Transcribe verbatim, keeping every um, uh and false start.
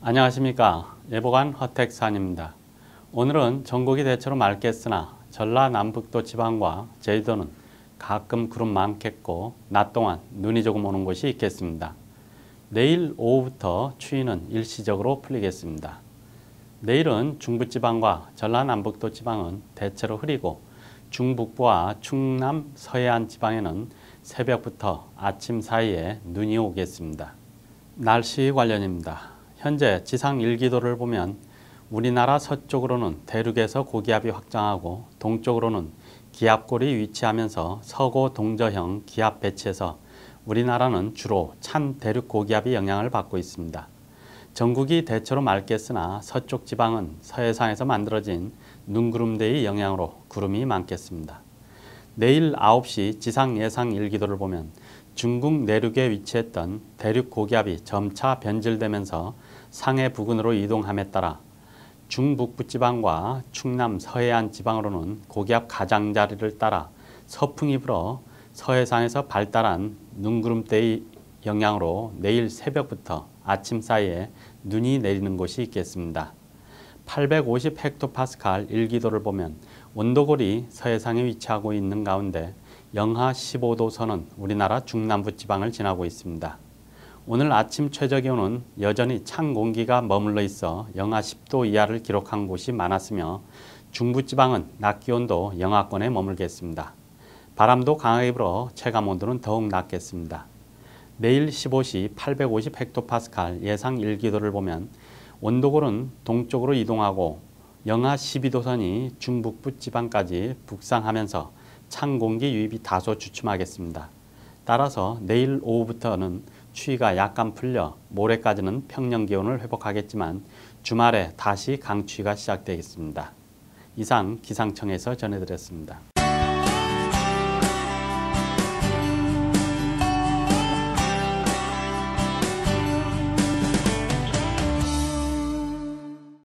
안녕하십니까. 예보관 허택산입니다. 오늘은 전국이 대체로 맑겠으나 전라남북도 지방과 제주도는 가끔 구름 많겠고 낮 동안 눈이 조금 오는 곳이 있겠습니다. 내일 오후부터 추위는 일시적으로 풀리겠습니다. 내일은 중부지방과 전라남북도 지방은 대체로 흐리고 중북부와 충남 서해안 지방에는 새벽부터 아침 사이에 눈이 오겠습니다. 날씨 관련입니다. 현재 지상 일기도를 보면 우리나라 서쪽으로는 대륙에서 고기압이 확장하고 동쪽으로는 기압골이 위치하면서 서고 동저형 기압 배치에서 우리나라는 주로 찬 대륙 고기압이 영향을 받고 있습니다. 전국이 대체로 맑겠으나 서쪽 지방은 서해상에서 만들어진 눈구름대의 영향으로 구름이 많겠습니다. 내일 아홉 시 지상 예상 일기도를 보면 중국 내륙에 위치했던 대륙 고기압이 점차 변질되면서 상해 부근으로 이동함에 따라 중북부 지방과 충남 서해안 지방으로는 고기압 가장자리를 따라 서풍이 불어 서해상에서 발달한 눈구름대의 영향으로 내일 새벽부터 아침 사이에 눈이 내리는 곳이 있겠습니다. 팔백오십 헥토파스칼 일기도를 보면 온도골이 서해상에 위치하고 있는 가운데 영하 십오 도 선은 우리나라 중남부 지방을 지나고 있습니다. 오늘 아침 최저기온은 여전히 찬 공기가 머물러 있어 영하 십 도 이하를 기록한 곳이 많았으며 중부지방은 낮 기온도 영하권에 머물겠습니다. 바람도 강하게 불어 체감온도는 더욱 낮겠습니다. 내일 십오 시 팔백오십 헥토파스칼 예상 일기도를 보면 온도골은 동쪽으로 이동하고 영하 십이 도 선이 중북부 지방까지 북상하면서 찬 공기 유입이 다소 주춤하겠습니다. 따라서 내일 오후부터는 추위가 약간 풀려 모레까지는 평년 기온을 회복하겠지만 주말에 다시 강추위가 시작되겠습니다. 이상 기상청에서 전해드렸습니다.